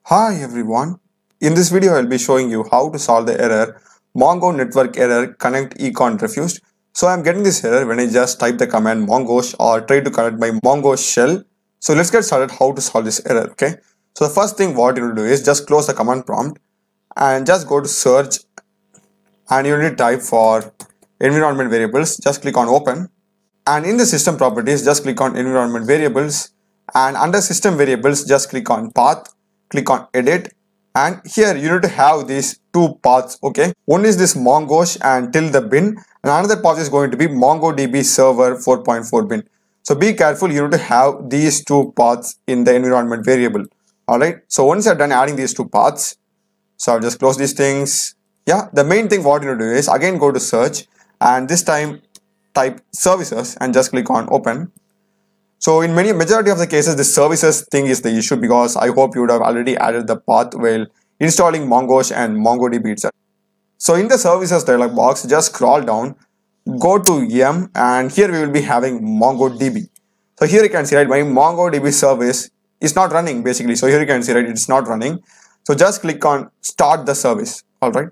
Hi everyone. In this video I'll be showing you how to solve the error Mongo network error connect econ refused. So I'm getting this error when I just type the command mongosh or try to connect my mongosh shell. So let's get started how to solve this error. Okay. So the first thing what you will do is just close the command prompt and just go to search and you need to type for environment variables. Just click on open and in the system properties just click on environment variables and under system variables just click on path. Click on edit and here you need to have these two paths. Okay, one is this mongosh and till the bin and another path is going to be mongodb server 4.4 bin. So be careful, you need to have these two paths in the environment variable. Alright, so once you're done adding these two paths, so I'll just close these things. Yeah, the main thing what you need to do is again go to search and this time type services and just click on open. So in majority of the cases, the services thing is the issue because I hope you would have already added the path while installing Mongosh and MongoDB itself. So in the services dialog box, just scroll down, go to M and here we will be having MongoDB. So here you can see right, my MongoDB service is not running basically. So here you can see right, it's not running. So just click on start the service. Alright.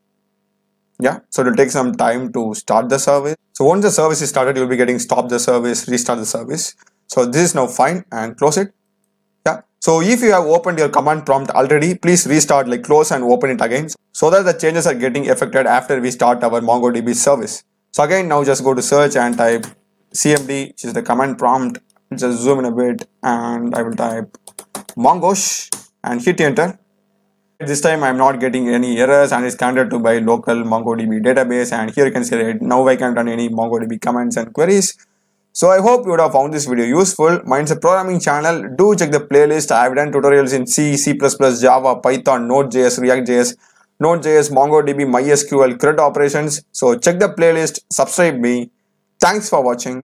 Yeah, so it will take some time to start the service. So once the service is started, you will be getting stop the service, restart the service. So this is now fine and close it. Yeah. So if you have opened your command prompt already, please restart, like close and open it again so that the changes are getting affected after we start our MongoDB service. So again, now just go to search and type cmd, which is the command prompt. Just zoom in a bit and I will type mongosh and hit enter. This time I'm not getting any errors and it's connected to by local MongoDB database and here you can see right now I can run any MongoDB commands and queries. So I hope you would have found this video useful. Mine's a programming channel. Do check the playlist. I have done tutorials in C, C++, Java, Python, Node.js, React.js, Node.js, MongoDB, MySQL, CRUD operations. So check the playlist, subscribe me. Thanks for watching.